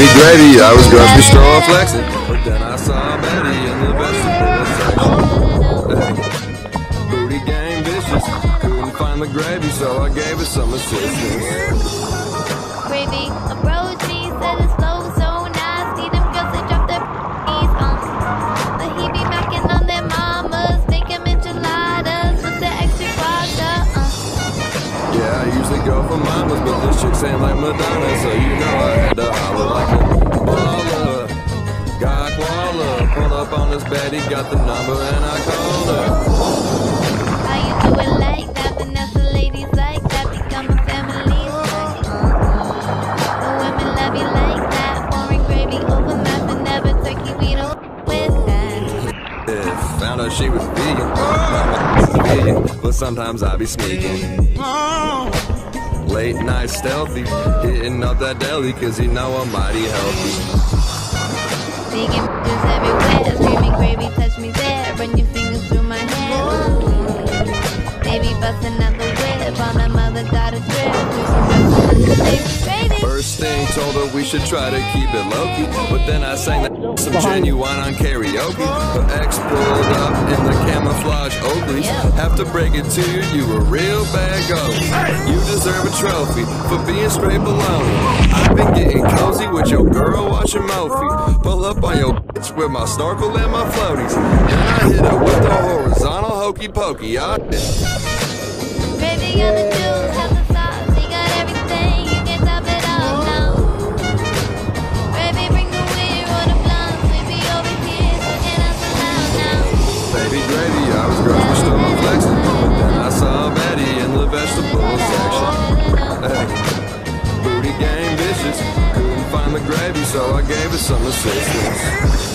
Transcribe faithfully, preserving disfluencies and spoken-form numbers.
Baby gravy, I was grocery store flexing, but then I saw Betty in the vegetable section. Hey, booty game vicious, couldn't find the gravy, so I gave her some assistance. Gravy approached me, said it's slow, so nasty. Them girls that drop their p***s on, but he be macking on their mamas, make them enchiladas with the extra guaca. Uh. Yeah, I usually go for mamas, but this chick's ain't like Madonna, so you know I had to holler like a baller. Got Koala, pull up on this Betty, got the number and I called her. How you do it like that? Vanessa ladies like that, become a family. The women love you like that, pouring gravy over math and never turkey, we don't with that. Yeah, found out she was vegan, my vegan, but sometimes I be sneaking. Late night stealthy, hitting up that deli, cause you know I'm mighty healthy. Vegan bitches everywhere, screaming gravy, touch me there, run your fingers through my hair. Baby busting out the whip, on a mother daughter trip, do some gravy. First thing, told her we should try to keep it low-key, but then I sang that some Genuine on karaoke. Her ex pulled up in the camouflage Oakleys. Have to break it to you, you a real bad ghost. You deserve a trophy for being straight baloney. I've been getting cozy with your girl watching Mophie. Pull up on your bitch with my snorkel and my floaties, and I hit her with the horizontal hokey pokey. I Gravy got the juice, have the sauce, he got everything, you can top it off now. Gravy bring the weed or the blunts, we be over here, so get us aloud now. Baby gravy, I was grocery store flexing, but then I saw Betty in the vegetable section. Hey, booty game vicious, couldn't find the gravy, so I gave her some assistance.